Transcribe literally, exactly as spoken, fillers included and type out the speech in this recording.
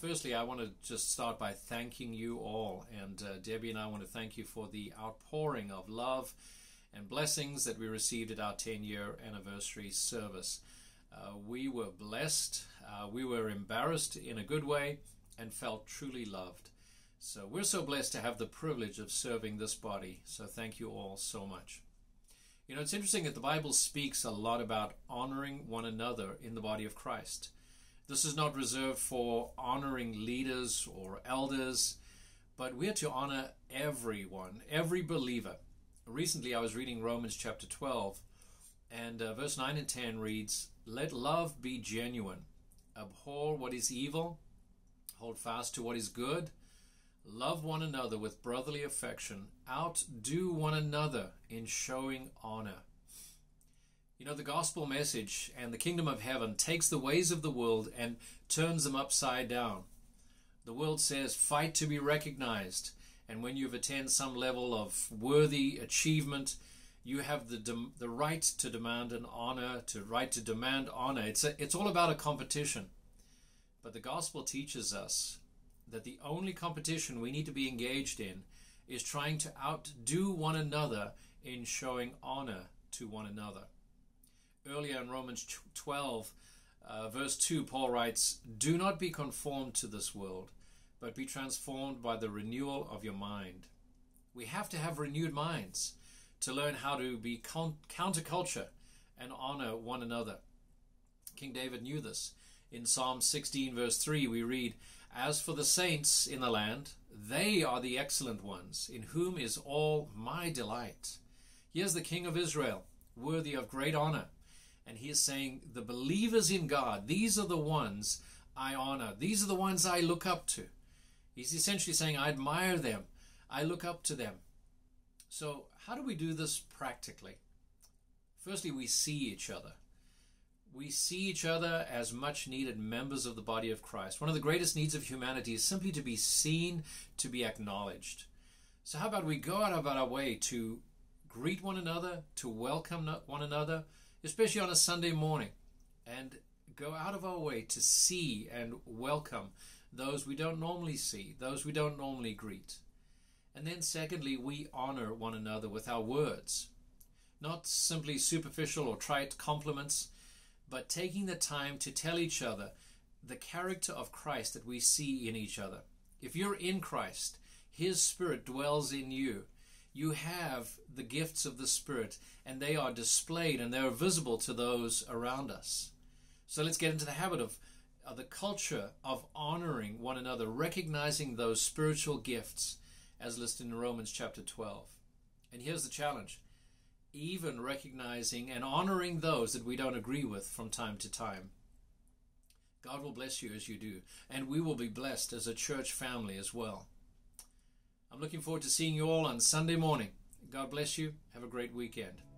firstly, I want to just start by thanking you all. And uh, Debbie and I want to thank you for the outpouring of love and blessings that we received at our ten-year anniversary service. Uh, we were blessed. Uh, we were embarrassed in a good way and felt truly loved. So we're so blessed to have the privilege of serving this body. So thank you all so much. You know, it's interesting that the Bible speaks a lot about honoring one another in the body of Christ. This is not reserved for honoring leaders or elders, but we're to honor everyone, every believer. Recently, I was reading Romans chapter twelve, and uh, verse nine and ten reads, "Let love be genuine. Abhor what is evil. Hold fast to what is good. Love one another with brotherly affection. Outdo one another in showing honor." You know, the gospel message and the kingdom of heaven takes the ways of the world and turns them upside down. The world says, fight to be recognized. And when you've attained some level of worthy achievement, you have the dem- the right to demand an honor, to right to demand honor. It's a, it's all about a competition. But the gospel teaches us that the only competition we need to be engaged in is trying to outdo one another in showing honor to one another. Earlier in Romans twelve, uh, verse two, Paul writes, "Do not be conformed to this world, but be transformed by the renewal of your mind." We have to have renewed minds to learn how to be con- counterculture and honor one another. King David knew this. In Psalm sixteen, verse three, we read, "As for the saints in the land, they are the excellent ones, in whom is all my delight." Here's the King of Israel, worthy of great honor. And he is saying, the believers in God, these are the ones I honor. These are the ones I look up to. He's essentially saying, I admire them. I look up to them. So how do we do this practically? Firstly, we see each other. We see each other as much needed members of the body of Christ. One of the greatest needs of humanity is simply to be seen, to be acknowledged. So how about we go out about our way to greet one another, to welcome one another, especially on a Sunday morning, and go out of our way to see and welcome those we don't normally see, those we don't normally greet. And then secondly, we honor one another with our words, not simply superficial or trite compliments, but taking the time to tell each other the character of Christ that we see in each other. If you're in Christ, His Spirit dwells in you. You have the gifts of the Spirit, and they are displayed and they are visible to those around us. So let's get into the habit of, of the culture of honoring one another, recognizing those spiritual gifts as listed in Romans chapter twelve. And here's the challenge. Even recognizing and honoring those that we don't agree with from time to time. God will bless you as you do, and we will be blessed as a church family as well. I'm looking forward to seeing you all on Sunday morning. God bless you. Have a great weekend.